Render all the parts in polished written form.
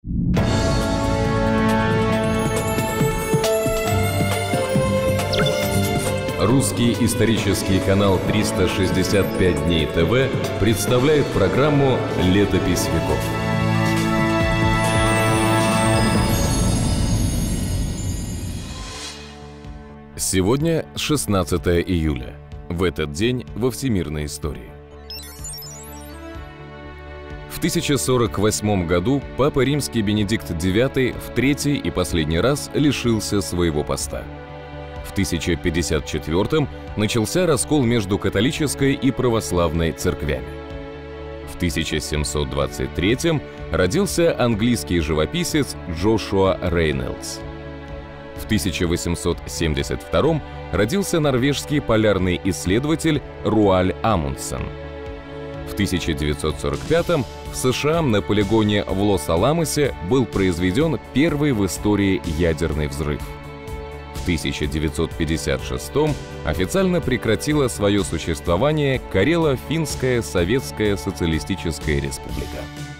Русский исторический канал 365 дней ТВ представляет программу «Летопись веков». Сегодня 16 июля. В этот день во всемирной истории. В 1048 году Папа Римский Бенедикт IX в третий и последний раз лишился своего поста. В 1054 начался раскол между католической и православной церквями. В 1723 родился английский живописец Джошуа Рейнольдс. В 1872 родился норвежский полярный исследователь Руальд Амундсен. В 1945 в США на полигоне в Лос-Аламосе был произведен первый в истории ядерный взрыв. В 1956 официально прекратила свое существование Карело-Финская Советская Социалистическая Республика.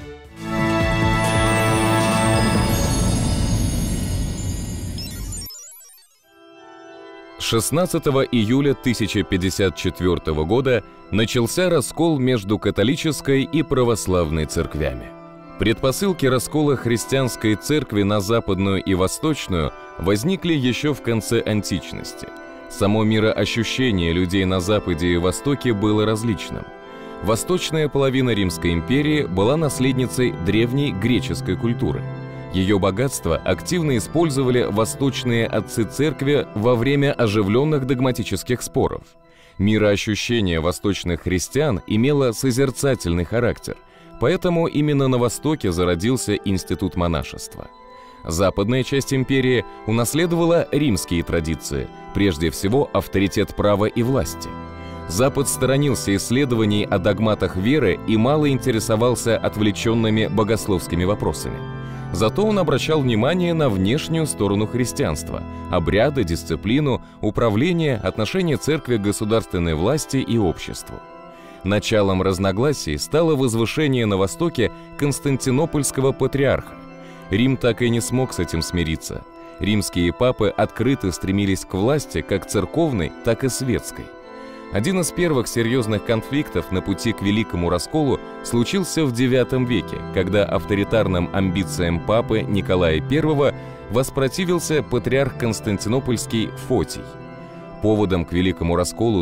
С 16 июля 1054 года начался раскол между католической и православной церквями. Предпосылки раскола христианской церкви на западную и восточную возникли еще в конце античности. Само мироощущение людей на Западе и Востоке было различным. Восточная половина Римской империи была наследницей древней греческой культуры. Ее богатство активно использовали восточные отцы церкви во время оживленных догматических споров. Мироощущение восточных христиан имело созерцательный характер, поэтому именно на Востоке зародился институт монашества. Западная часть империи унаследовала римские традиции, прежде всего авторитет права и власти. Запад сторонился исследований о догматах веры и мало интересовался отвлеченными богословскими вопросами. Зато он обращал внимание на внешнюю сторону христианства – обряды, дисциплину, управление, отношение церкви к государственной власти и обществу. Началом разногласий стало возвышение на Востоке Константинопольского патриарха. Рим так и не смог с этим смириться. Римские папы открыто стремились к власти как церковной, так и светской. Один из первых серьезных конфликтов на пути к Великому расколу случился в IX веке, когда авторитарным амбициям папы Николая I воспротивился патриарх Константинопольский Фотий. Поводом к Великому расколу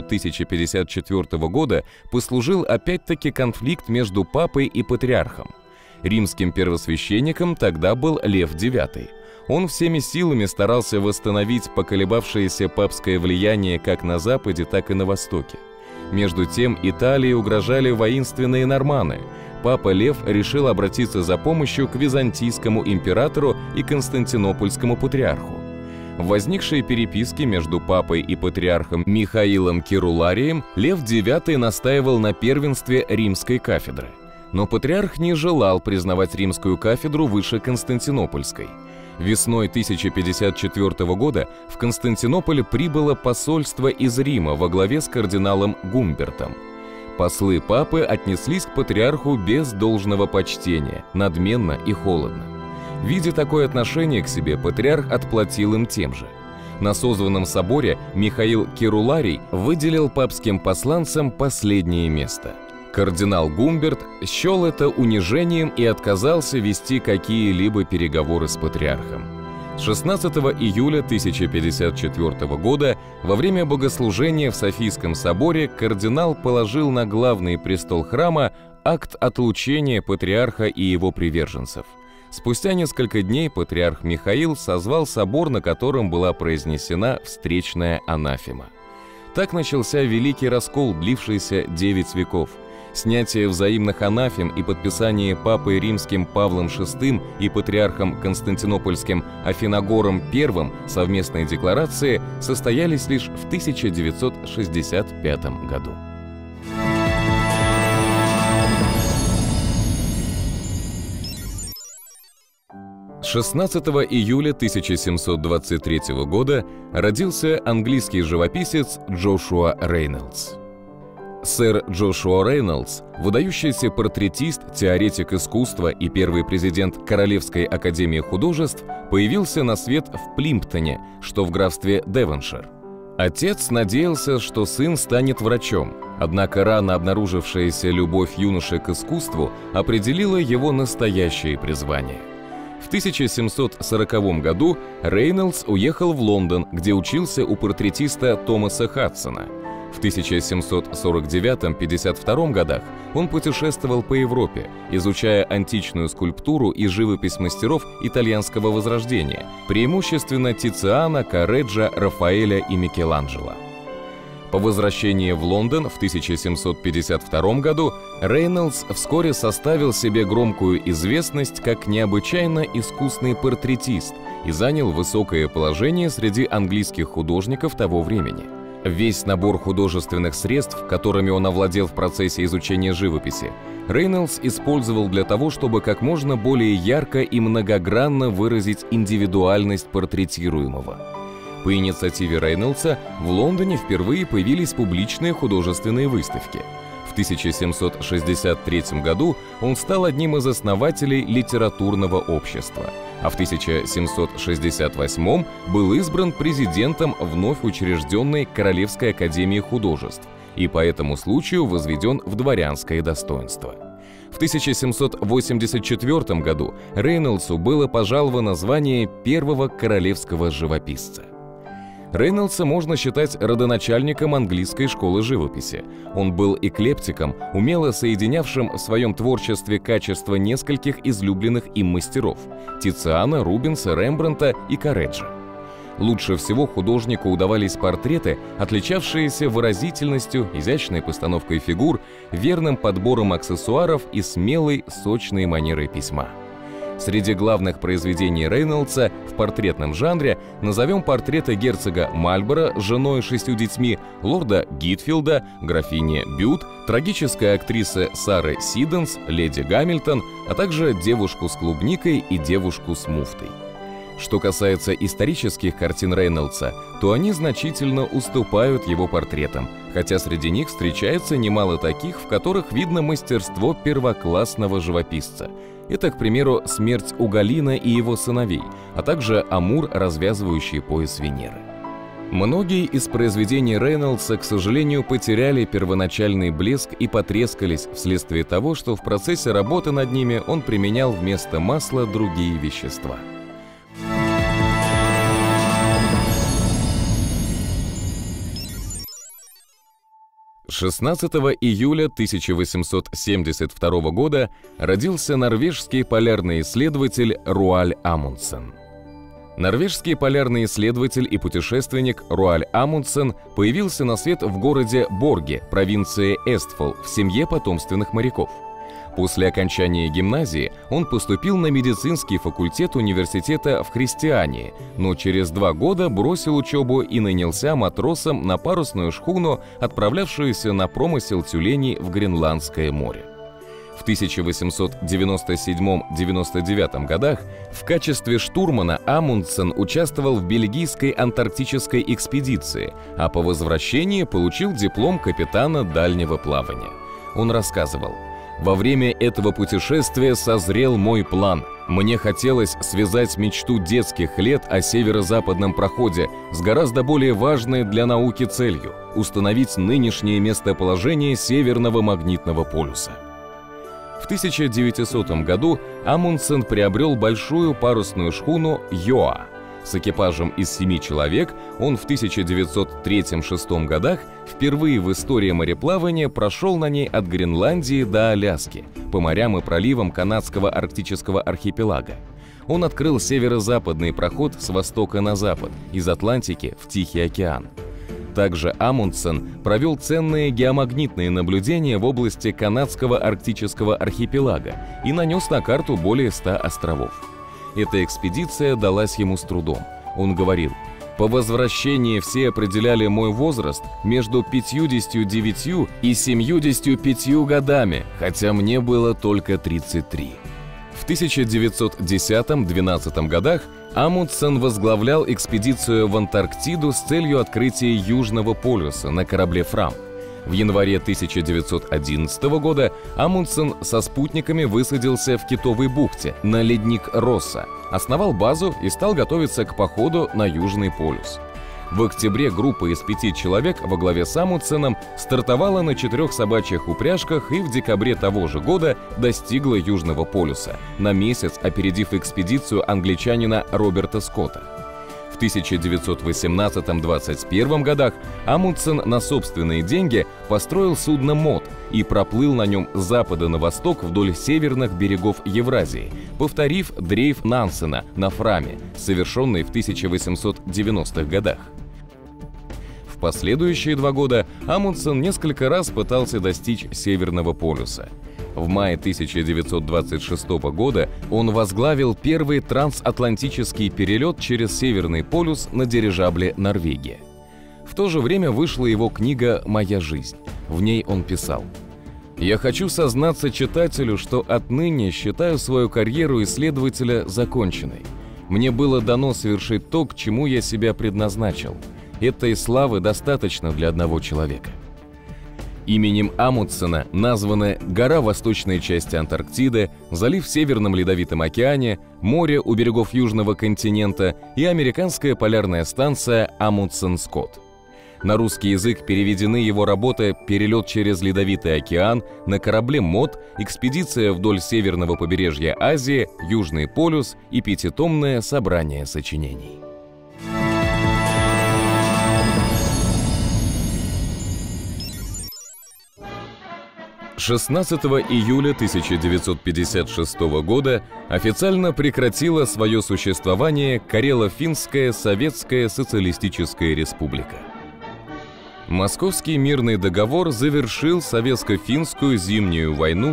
1054 года послужил опять-таки конфликт между папой и патриархом. Римским первосвященником тогда был Лев IX. Он всеми силами старался восстановить поколебавшееся папское влияние как на Западе, так и на Востоке. Между тем Италии угрожали воинственные норманы. Папа Лев решил обратиться за помощью к византийскому императору и константинопольскому патриарху. В возникшей переписке между папой и патриархом Михаилом Керуларием Лев IX настаивал на первенстве римской кафедры. Но патриарх не желал признавать римскую кафедру выше Константинопольской. Весной 1054 года в Константинополь прибыло посольство из Рима во главе с кардиналом Гумбертом. Послы папы отнеслись к патриарху без должного почтения, надменно и холодно. Видя такое отношение к себе, патриарх отплатил им тем же. На созванном соборе Михаил Керуларий выделил папским посланцам последнее место. Кардинал Гумберт счел это унижением и отказался вести какие-либо переговоры с патриархом. 16 июля 1054 года во время богослужения в Софийском соборе кардинал положил на главный престол храма акт отлучения патриарха и его приверженцев. Спустя несколько дней патриарх Михаил созвал собор, на котором была произнесена встречная анафема. Так начался Великий раскол, длившийся 9 веков. Снятие взаимных анафем и подписание папой римским Павлом VI и патриархом Константинопольским Афиногором I совместной декларации состоялись лишь в 1965 году. С 16 июля 1723 года родился английский живописец Джошуа Рейнольдс. Сэр Джошуа Рейнольдс, выдающийся портретист, теоретик искусства и первый президент Королевской академии художеств, появился на свет в Плимптоне, что в графстве Девоншир. Отец надеялся, что сын станет врачом, однако рано обнаружившаяся любовь юноши к искусству определила его настоящее призвание. В 1740 году Рейнольдс уехал в Лондон, где учился у портретиста Томаса Хадсона. В 1749-52 годах он путешествовал по Европе, изучая античную скульптуру и живопись мастеров итальянского возрождения, преимущественно Тициана, Корреджо, Рафаэля и Микеланджело. По возвращении в Лондон в 1752 году Рейнольдс вскоре составил себе громкую известность как необычайно искусный портретист и занял высокое положение среди английских художников того времени. Весь набор художественных средств, которыми он овладел в процессе изучения живописи, Рейнольдс использовал для того, чтобы как можно более ярко и многогранно выразить индивидуальность портретируемого. По инициативе Рейнольдса в Лондоне впервые появились публичные художественные выставки. В 1763 году он стал одним из основателей литературного общества, а в 1768 был избран президентом вновь учрежденной Королевской академии художеств и по этому случаю возведен в дворянское достоинство. В 1784 году Рейнольдсу было пожаловано звание первого королевского живописца. Рейнольдса можно считать родоначальником английской школы живописи. Он был эклектиком, умело соединявшим в своем творчестве качества нескольких излюбленных им мастеров – Тициана, Рубенса, Рембрандта и Корреджо. Лучше всего художнику удавались портреты, отличавшиеся выразительностью, изящной постановкой фигур, верным подбором аксессуаров и смелой, сочной манерой письма. Среди главных произведений Рейнольдса в портретном жанре назовем портреты герцога Мальборо с женой и 6 детьми, лорда Гитфилда, графини Бют, трагической актрисы Сары Сиденс, леди Гамильтон, а также девушку с клубникой и девушку с муфтой. Что касается исторических картин Рейнольдса, то они значительно уступают его портретам, хотя среди них встречается немало таких, в которых видно мастерство первоклассного живописца. Это, к примеру, «Смерть Уголина и его сыновей», а также «Амур, развязывающий пояс Венеры». Многие из произведений Рейнольдса, к сожалению, потеряли первоначальный блеск и потрескались вследствие того, что в процессе работы над ними он применял вместо масла другие вещества. С 16 июля 1872 года родился норвежский полярный исследователь Руаль Амундсен. Норвежский полярный исследователь и путешественник Руаль Амундсен появился на свет в городе Борге, провинции Эстфол, в семье потомственных моряков. После окончания гимназии он поступил на медицинский факультет университета в Христиании, но через 2 года бросил учебу и нанялся матросом на парусную шхуну, отправлявшуюся на промысел тюленей в Гренландское море. В 1897-99 годах в качестве штурмана Амундсен участвовал в бельгийской антарктической экспедиции, а по возвращении получил диплом капитана дальнего плавания. Он рассказывал: «Во время этого путешествия созрел мой план. Мне хотелось связать мечту детских лет о северо-западном проходе с гораздо более важной для науки целью – установить нынешнее местоположение Северного магнитного полюса». В 1900 году Амундсен приобрел большую парусную шхуну «Йоа». С экипажем из 7 человек он в 1903-1906 годах впервые в истории мореплавания прошел на ней от Гренландии до Аляски, по морям и проливам канадского арктического архипелага. Он открыл северо-западный проход с востока на запад, из Атлантики в Тихий океан. Также Амундсен провел ценные геомагнитные наблюдения в области канадского арктического архипелага и нанес на карту более 100 островов. Эта экспедиция далась ему с трудом. Он говорил: «По возвращении все определяли мой возраст между 59 и 75 годами, хотя мне было только 33». В 1910-12 годах Амундсен возглавлял экспедицию в Антарктиду с целью открытия Южного полюса на корабле «Фрам». В январе 1911 года Амундсен со спутниками высадился в Китовой бухте на ледник Росса, основал базу и стал готовиться к походу на Южный полюс. В октябре группа из 5 человек во главе с Амундсеном стартовала на 4 собачьих упряжках и в декабре того же года достигла Южного полюса, на месяц опередив экспедицию англичанина Роберта Скотта. В 1918-21 годах Амундсен на собственные деньги построил судно «Мод» и проплыл на нем с запада на восток вдоль северных берегов Евразии, повторив дрейф Нансена на Фраме, совершенный в 1890-х годах. В последующие 2 года Амундсен несколько раз пытался достичь Северного полюса. В мае 1926 года он возглавил первый трансатлантический перелет через Северный полюс на дирижабле «Норвегия». В то же время вышла его книга «Моя жизнь». В ней он писал: «Я хочу сознаться читателю, что отныне считаю свою карьеру исследователя законченной. Мне было дано совершить то, к чему я себя предназначил. Этой славы достаточно для одного человека». Именем Амундсена названы гора в восточной части Антарктиды, залив в Северном Ледовитом океане, море у берегов Южного континента и американская полярная станция Амундсен-Скотт. На русский язык переведены его работы «Перелет через Ледовитый океан», «На корабле МОД», «Экспедиция вдоль северного побережья Азии», «Южный полюс» и 5-томное собрание сочинений. С 16 июля 1956 года официально прекратила свое существование Карело-Финская Советская Социалистическая Республика. Московский мирный договор завершил Советско-финскую зимнюю войну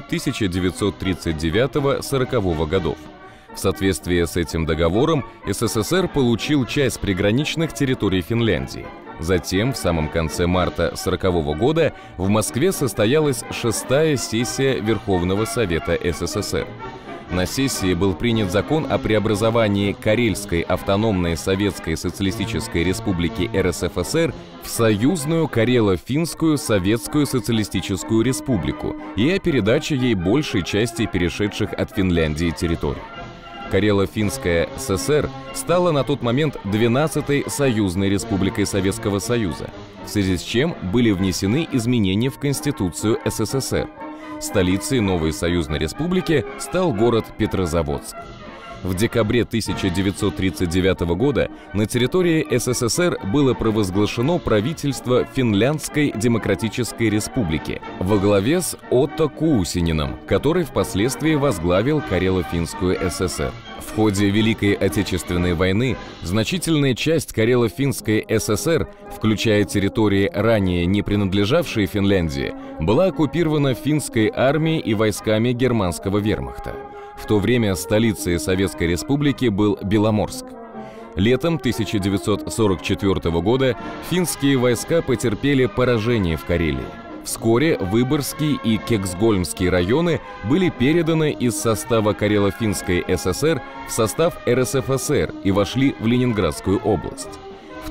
1939-40 годов. В соответствии с этим договором СССР получил часть приграничных территорий Финляндии. Затем, в самом конце марта 1940 года, в Москве состоялась 6-я сессия Верховного Совета СССР. На сессии был принят закон о преобразовании Карельской автономной Советской Социалистической Республики РСФСР в союзную Карело-Финскую Советскую Социалистическую Республику и о передаче ей большей части перешедших от Финляндии территорий. Карело-Финская ССР стала на тот момент 12-й союзной республикой Советского Союза, в связи с чем были внесены изменения в Конституцию СССР. Столицей новой союзной республики стал город Петрозаводск. В декабре 1939 года на территории СССР было провозглашено правительство Финляндской Демократической Республики во главе с Отто Куусининым, который впоследствии возглавил Карело-Финскую ССР. В ходе Великой Отечественной войны значительная часть Карело-Финской ССР, включая территории, ранее не принадлежавшие Финляндии, была оккупирована финской армией и войсками германского вермахта. В то время столицей Советской Республики был Беломорск. Летом 1944 года финские войска потерпели поражение в Карелии. Вскоре Выборгский и Кексгольмский районы были переданы из состава Карело-Финской ССР в состав РСФСР и вошли в Ленинградскую область. В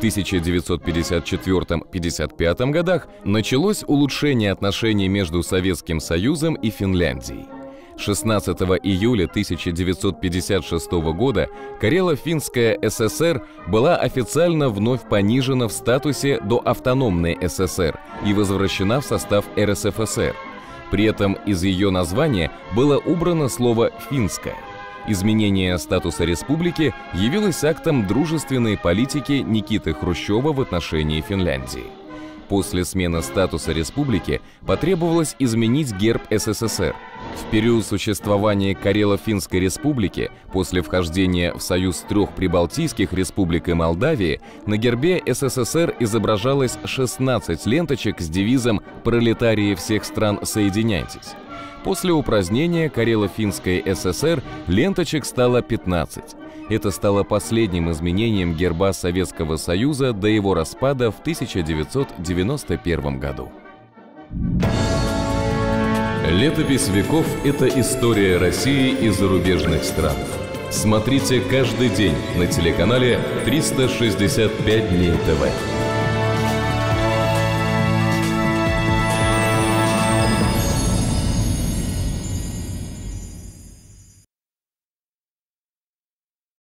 1954-55 годах началось улучшение отношений между Советским Союзом и Финляндией. 16 июля 1956 года Карело-Финская ССР была официально вновь понижена в статусе до автономной ССР и возвращена в состав РСФСР. При этом из ее названия было убрано слово «финская». Изменение статуса республики явилось актом дружественной политики Никиты Хрущева в отношении Финляндии. После смены статуса республики потребовалось изменить герб СССР. В период существования Карело-Финской республики, после вхождения в союз 3 прибалтийских республик и Молдавии, на гербе СССР изображалось 16 ленточек с девизом «Пролетарии всех стран, соединяйтесь». После упразднения Карело-Финской ССР ленточек стало 15. Это стало последним изменением герба Советского Союза до его распада в 1991 году. Летопись веков – это история России и зарубежных стран. Смотрите каждый день на телеканале 365 дней ТВ.